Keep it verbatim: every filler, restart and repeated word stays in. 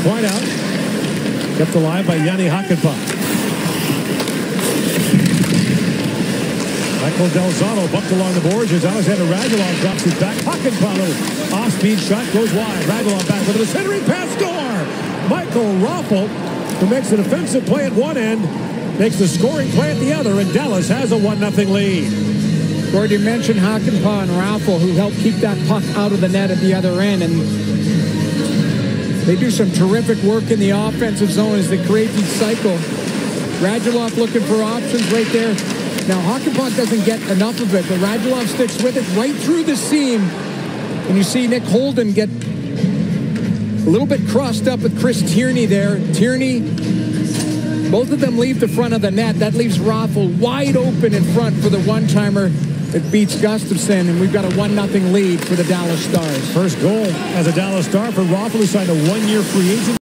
Point out. Kept alive by Yanni Hakanpää. Michael Delzano bumped along the boards as Alexander Radulov drops it back. Hakanpää, off-speed shot, goes wide. Radulov back with a centering pass, score! Michael Raffl, who makes a defensive play at one end, makes the scoring play at the other, and Dallas has a one nothing lead. Gordon, you mentioned Hakanpää and Raffl, who helped keep that puck out of the net at the other end, and they do some terrific work in the offensive zone as they create these cycle. Radulov looking for options right there. Now, Hakanpää doesn't get enough of it, but Radulov sticks with it right through the seam. And you see Nick Holden get a little bit crossed up with Chris Tierney there. Tierney, both of them leave the front of the net. That leaves Raffl wide open in front for the one-timer that beats Gustafsson, and we've got a one nothing lead for the Dallas Stars. First goal as a Dallas Star for Raffl, who signed a one-year free agent.